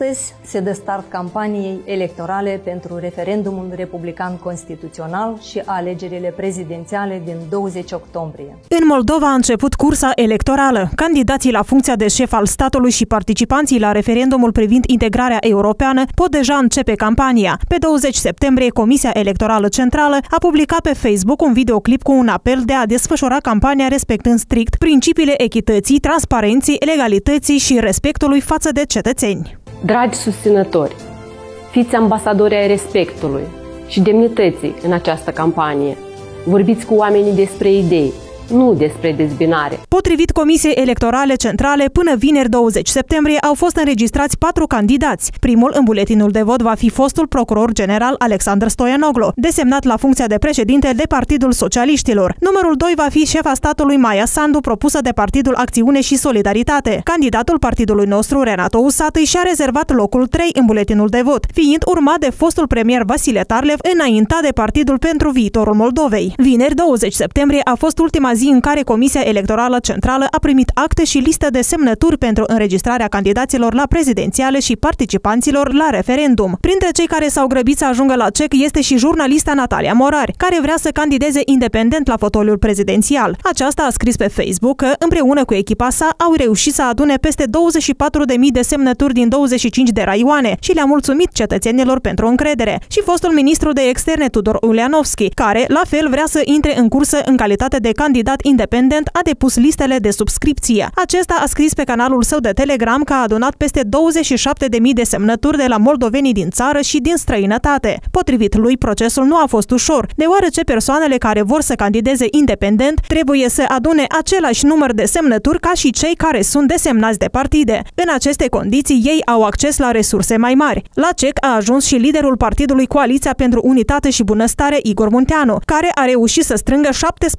Astăzi se dă start campaniei electorale pentru referendumul republican constituțional și alegerile prezidențiale din 20 octombrie. În Moldova a început cursa electorală. Candidații la funcția de șef al statului și participanții la referendumul privind integrarea europeană pot deja începe campania. Pe 20 septembrie, Comisia Electorală Centrală a publicat pe Facebook un videoclip cu un apel de a desfășura campania respectând strict principiile echității, transparenței, legalității și respectului față de cetățeni. Dragi susținători, fiți ambasadori ai respectului și demnității în această campanie. Vorbiți cu oamenii despre idei, nu despre dezbinare. Potrivit Comisiei Electorale Centrale, până vineri 20 septembrie au fost înregistrați 4 candidați. Primul în buletinul de vot va fi fostul procuror general Alexandru Stoianoglu, desemnat la funcția de președinte de Partidul Socialiștilor. Numărul 2 va fi șefa statului Maia Sandu, propusă de Partidul Acțiune și Solidaritate. Candidatul partidului nostru, Renato Usatăi, și-a rezervat locul 3 în buletinul de vot, fiind urmat de fostul premier Vasile Tarlev, înaintat de Partidul pentru Viitorul Moldovei. Vineri 20 septembrie a fost ultima zi în care Comisia Electorală Centrală a primit acte și listă de semnături pentru înregistrarea candidaților la prezidențiale și participanților la referendum. Printre cei care s-au grăbit să ajungă la CEC este și jurnalista Natalia Morari, care vrea să candideze independent la fotoliul prezidențial. Aceasta a scris pe Facebook că, împreună cu echipa sa, au reușit să adune peste 24.000 de semnături din 25 de raioane și le-a mulțumit cetățenilor pentru încredere. Și fostul ministru de externe Tudor Ulianovski, care, la fel, vrea să intre în cursă în calitate de candidat independent, a depus listele de subscripție. Acesta a scris pe canalul său de Telegram că a adunat peste 27.000 de semnături de la moldovenii din țară și din străinătate. Potrivit lui, procesul nu a fost ușor, deoarece persoanele care vor să candideze independent trebuie să adune același număr de semnături ca și cei care sunt desemnați de partide. În aceste condiții, ei au acces la resurse mai mari. La CEC a ajuns și liderul partidului Coaliția pentru Unitate și Bunăstare, Igor Munteanu, care a reușit să strângă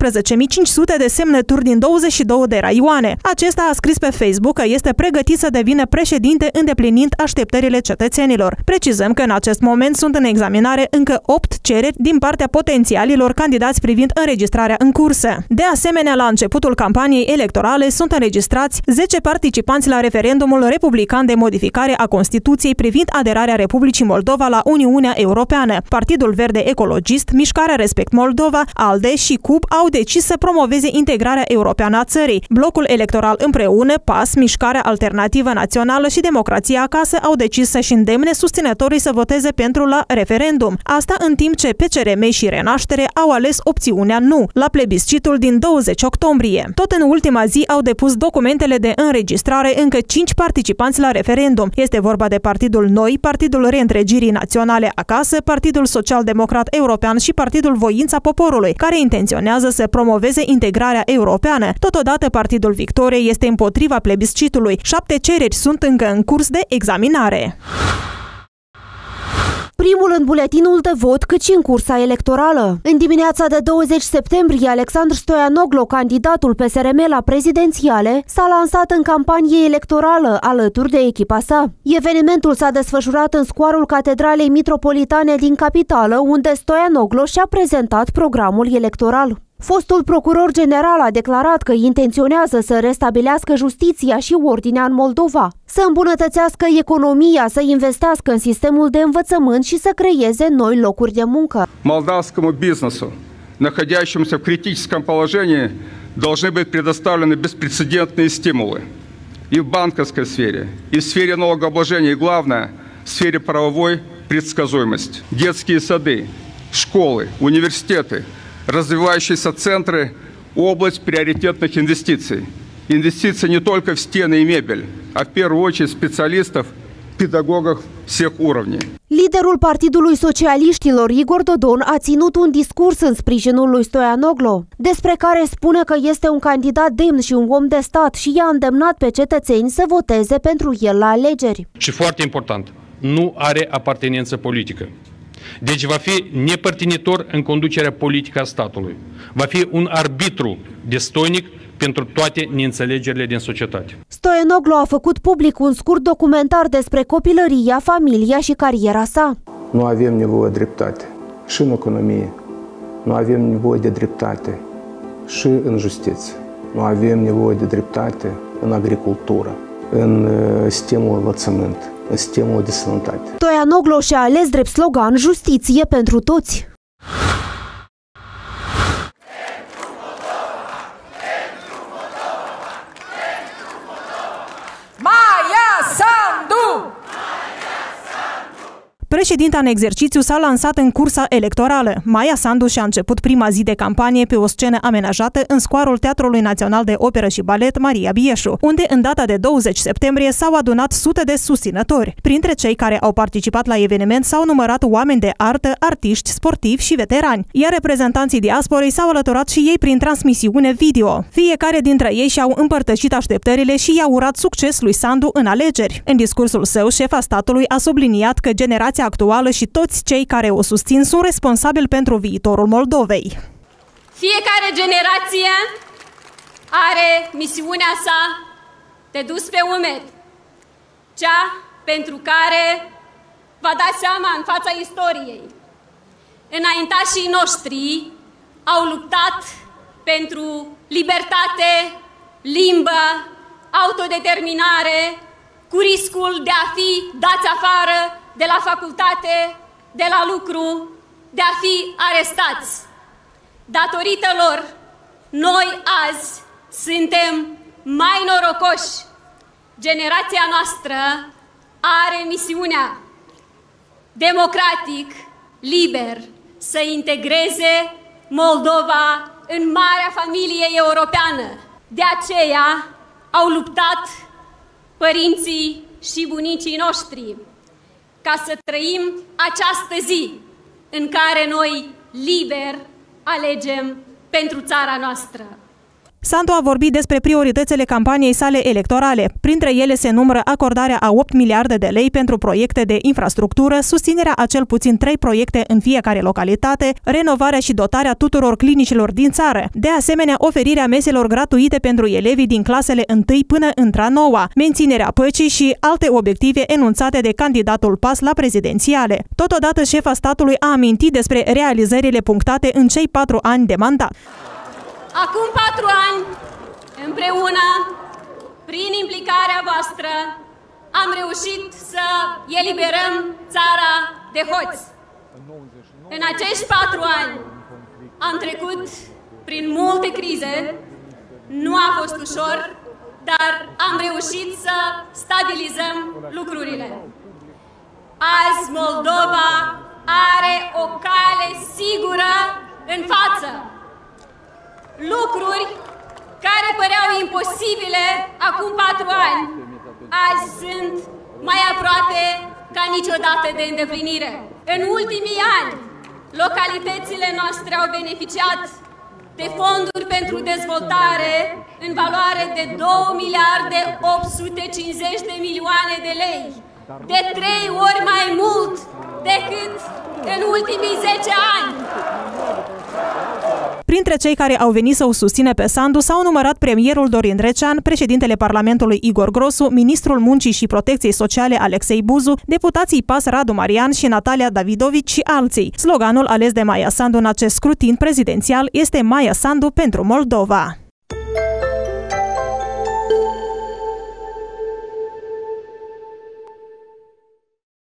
17.500 de semnături din 22 de raioane. Acesta a scris pe Facebook că este pregătit să devină președinte, îndeplinind așteptările cetățenilor. Precizăm că în acest moment sunt în examinare încă 8 cereri din partea potențialilor candidați privind înregistrarea în cursă. De asemenea, la începutul campaniei electorale sunt înregistrați 10 participanți la referendumul republican de modificare a Constituției privind aderarea Republicii Moldova la Uniunea Europeană. Partidul Verde Ecologist, Mișcarea Respect Moldova, ALDE și CUP au decis să promoveze integrarea europeană a țării. Blocul electoral Împreună, PAS, Mișcarea Alternativă Națională și Democrația Acasă au decis să-și îndemne susținătorii să voteze pentru la referendum. Asta în timp ce PCRM și Renaștere au ales opțiunea nu la plebiscitul din 20 octombrie. Tot în ultima zi au depus documentele de înregistrare încă 5 participanți la referendum. Este vorba de Partidul Noi, Partidul Reîntregirii Naționale Acasă, Partidul Social-Democrat European și Partidul Voința Poporului, care intenționează să promoveze integrarea europeană. Totodată, Partidul Victoriei este împotriva plebiscitului. 7 cereri sunt încă în curs de examinare. Primul în buletinul de vot, cât și în cursa electorală. În dimineața de 20 septembrie, Alexandru Stoianoglu, candidatul PSRM la prezidențiale, s-a lansat în campanie electorală alături de echipa sa. Evenimentul s-a desfășurat în scoarul Catedralei Mitropolitane din capitală, unde Stoianoglu și-a prezentat programul electoral. Fostul procuror general a declarat că intenționează să restabilească justiția și ordinea în Moldova, să îmbunătățească economia, să investească în sistemul de învățământ și să creeze noi locuri de muncă. Молдавскому бизнесу, находящемуся в критическом положении, должны быть предоставлены беспрецедентные стимулы и в банковской сфере, и в сфере налогообложения, и главное, в сфере правовой предсказуемости. Детские сады, школы, университеты, развивающиеся центры, область приоритетных инвестиций. Инвестиции не только в стены и мебель, а в первую очередь специалистов, педагогов всех уровней. Liderul Partidului Socialiștilor, Igor Dodon, a ținut un discurs în sprijinul lui Stoianoglu, despre care spune că este un candidat demn și un om de stat și i-a îndemnat pe cetățeni să voteze pentru el la alegeri. Și foarte important, nu are apartenență politică. Deci va fi nepărtinitor în conducerea politică a statului. Va fi un arbitru destoinic pentru toate neînțelegerile din societate. Stoianoglu a făcut public un scurt documentar despre copilăria, familia și cariera sa. Nu avem nevoie de dreptate și în economie, nu avem nevoie de dreptate și în justiție, nu avem nevoie de dreptate în agricultură, în sistemul învățământ. în sistemul de sănătate. Stoianoglo și-a ales drept slogan Justiție pentru toți. Maia Sandu! Președinta în exercițiu s-a lansat în cursa electorală. Maia Sandu și-a început prima zi de campanie pe o scenă amenajată în scoarul Teatrului Național de Operă și Balet Maria Bieșu, unde în data de 20 septembrie s-au adunat sute de susținători. Printre cei care au participat la eveniment s-au numărat oameni de artă, artiști, sportivi și veterani, iar reprezentanții diasporei s-au alăturat și ei prin transmisiune video. Fiecare dintre ei și-au împărtășit așteptările și i-au urat succes lui Sandu în alegeri. În discursul său, șefa statului a subliniat că generația actuală și toți cei care o susțin sunt responsabili pentru viitorul Moldovei. Fiecare generație are misiunea sa de dus pe umeri, cea pentru care va da seama în fața istoriei. Înaintașii noștri au luptat pentru libertate, limbă, autodeterminare, cu riscul de a fi dați afară de la facultate, de la lucru, de a fi arestați. Datorită lor, noi azi suntem mai norocoși. Generația noastră are misiunea democratic, liber, să integreze Moldova în marea familie europeană. De aceea au luptat părinții și bunicii noștri ca să trăim această zi în care noi liber alegem pentru țara noastră. Sandu a vorbit despre prioritățile campaniei sale electorale. Printre ele se numără acordarea a 8 miliarde de lei pentru proiecte de infrastructură, susținerea a cel puțin 3 proiecte în fiecare localitate, renovarea și dotarea tuturor clinicilor din țară. De asemenea, oferirea meselor gratuite pentru elevii din clasele 1 până între 9, menținerea păcii și alte obiective enunțate de candidatul PAS la prezidențiale. Totodată, șefa statului a amintit despre realizările punctate în cei 4 ani de mandat. Acum 4 ani, împreună, prin implicarea voastră, am reușit să eliberăm țara de hoți. În acești 4 ani am trecut prin multe crize, nu a fost ușor, dar am reușit să stabilizăm lucrurile. Azi Moldova are o cale sigură în față. Lucruri care păreau imposibile acum 4 ani, azi sunt mai aproape ca niciodată de îndeplinire. În ultimii ani, localitățile noastre au beneficiat de fonduri pentru dezvoltare în valoare de 2 miliarde 850 de milioane de lei, de 3 ori mai mult decât în ultimii 10 ani. Printre cei care au venit să o susțină pe Sandu s-au numărat premierul Dorin Recean, președintele Parlamentului Igor Grosu, ministrul Muncii și Protecției Sociale Alexei Buzu, deputații PAS Radu Marian și Natalia Davidovici și alții. Sloganul ales de Maia Sandu în acest scrutin prezidențial este Maia Sandu pentru Moldova.